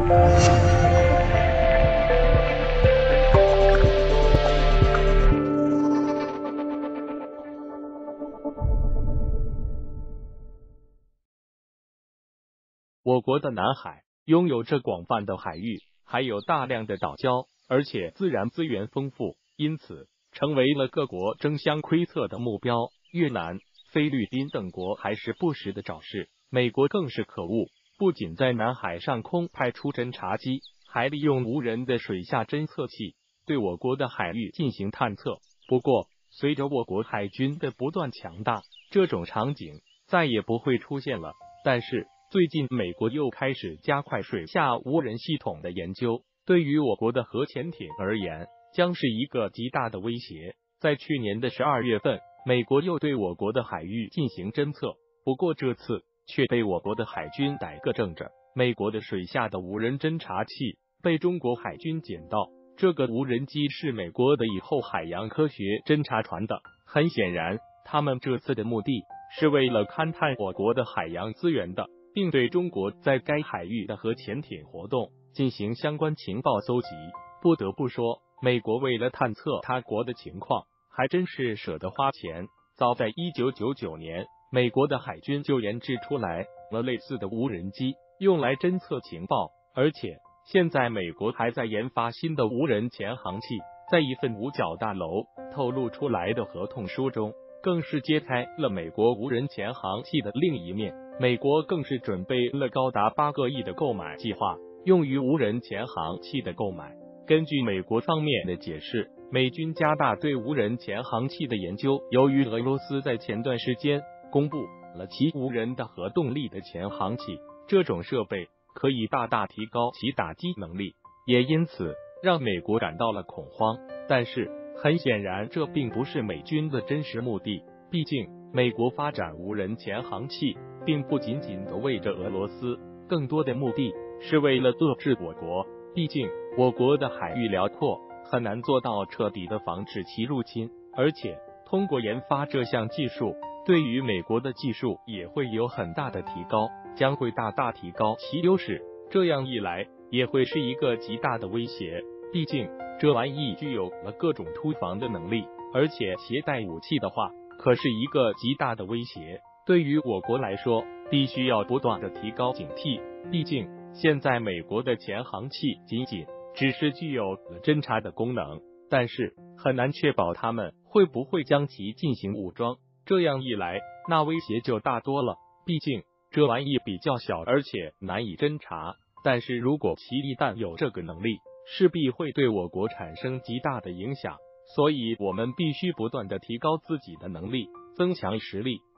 我国的南海拥有着广泛的海域，还有大量的岛礁，而且自然资源丰富，因此成为了各国争相窥测的目标。越南、菲律宾等国还是不时的找事，美国更是可恶，不仅在南海上空派出侦察机，还利用无人的水下侦测器对我国的海域进行探测。不过，随着我国海军的不断强大，这种场景再也不会出现了。但是最近美国又开始加快水下无人系统的研究，对于我国的核潜艇而言，将是一个极大的威胁。在去年的12月份，美国又对我国的海域进行侦测，不过这次却被我国的海军逮个正着。美国的水下的无人侦察器被中国海军捡到，这个无人机是美国的以后海洋科学侦察船的。很显然，他们这次的目的是为了勘探我国的海洋资源的，并对中国在该海域的核潜艇活动进行相关情报搜集。不得不说，美国为了探测他国的情况，还真是舍得花钱。早在1999年，美国的海军就研制出来了类似的无人机，用来侦测情报，而且现在美国还在研发新的无人潜航器。在一份五角大楼透露出来的合同书中，更是揭开了美国无人潜航器的另一面。美国更是准备了高达8个亿的购买计划，用于无人潜航器的购买。根据美国方面的解释，美军加大对无人潜航器的研究。由于俄罗斯在前段时间公布了其无人的核动力的潜航器，这种设备可以大大提高其打击能力，也因此让美国感到了恐慌。但是很显然，这并不是美军的真实目的，毕竟美国发展无人潜航器并不仅仅的为着俄罗斯，更多的目的是为了遏制我国。毕竟我国的海域辽阔，很难做到彻底的防止其入侵，而且通过研发这项技术，对于美国的技术也会有很大的提高，将会大大提高其优势。这样一来，也会是一个极大的威胁。毕竟这玩意具有了各种突防的能力，而且携带武器的话，可是一个极大的威胁。对于我国来说，必须要不断的提高警惕。毕竟现在美国的潜航器仅仅只是具有了侦察的功能，但是很难确保他们会不会将其进行武装。这样一来，那威胁就大多了。毕竟这玩意比较小，而且难以侦察，但是如果其一旦有这个能力，势必会对我国产生极大的影响。所以我们必须不断的提高自己的能力，增强实力，